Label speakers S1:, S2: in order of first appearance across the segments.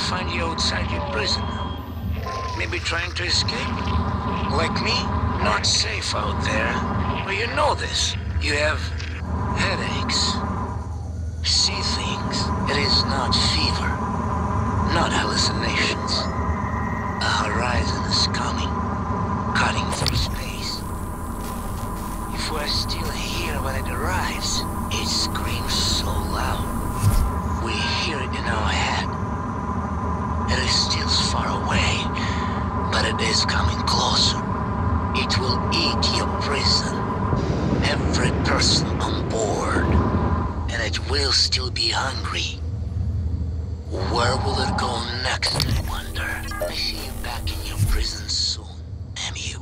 S1: find you outside your prison. Maybe trying to escape? Like me? Not safe out there. Well, you know this. You have headaches. See things. It is not fever. Not hallucinations. A horizon is coming. Cutting through space. If we're still here when it arrives, it screams so loud. We hear it in our head. It is still far away, but it is coming closer. It will eat your prison, every person on board, and it will still be hungry. Where will it go next, I wonder? I see you back in your prison soon, MU.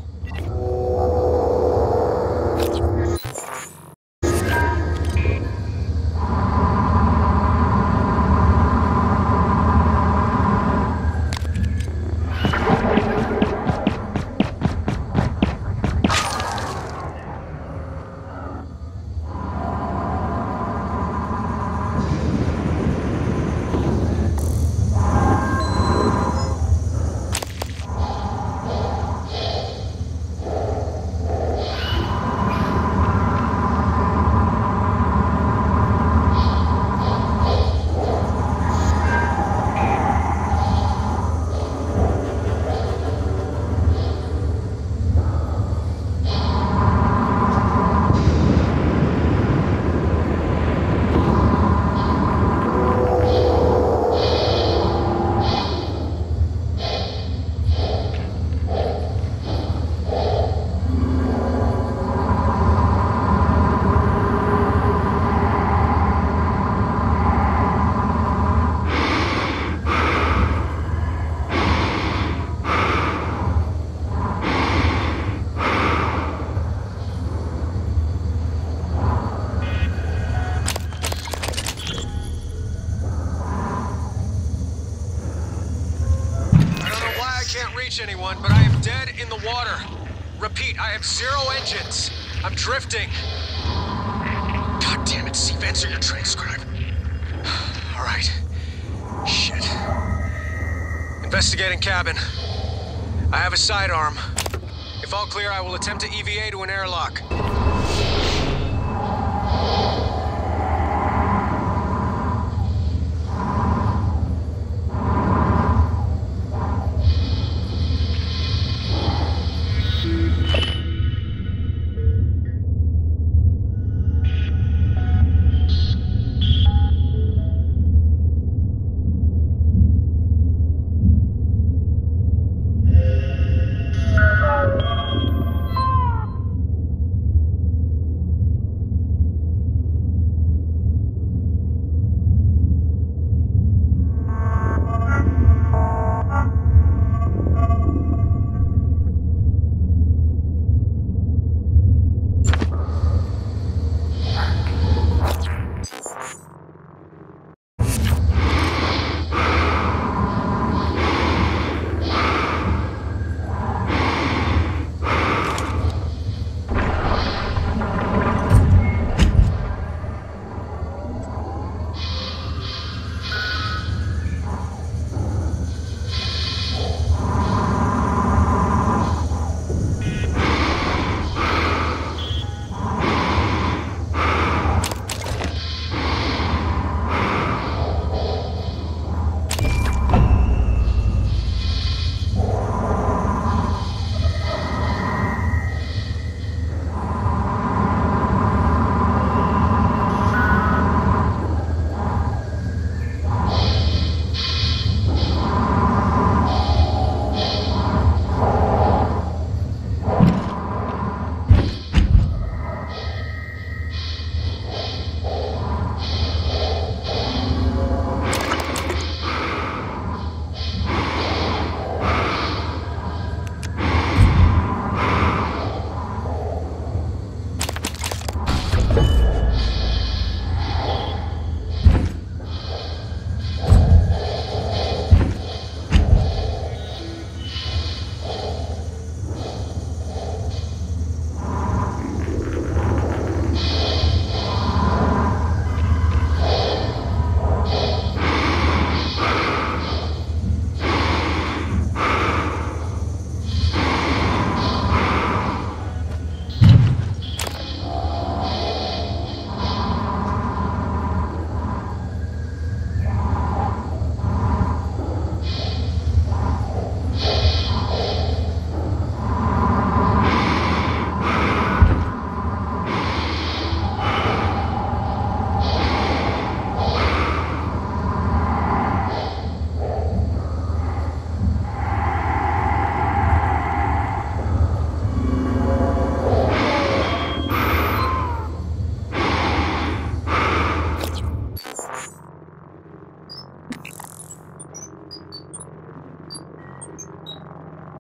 S2: Anyone, but I am dead in the water. Repeat, I have 0 engines. I'm drifting. God damn it, Steve, answer your transcribe. All right. Shit. Investigating cabin. I have a sidearm. If all clear, I will attempt to EVA to an airlock.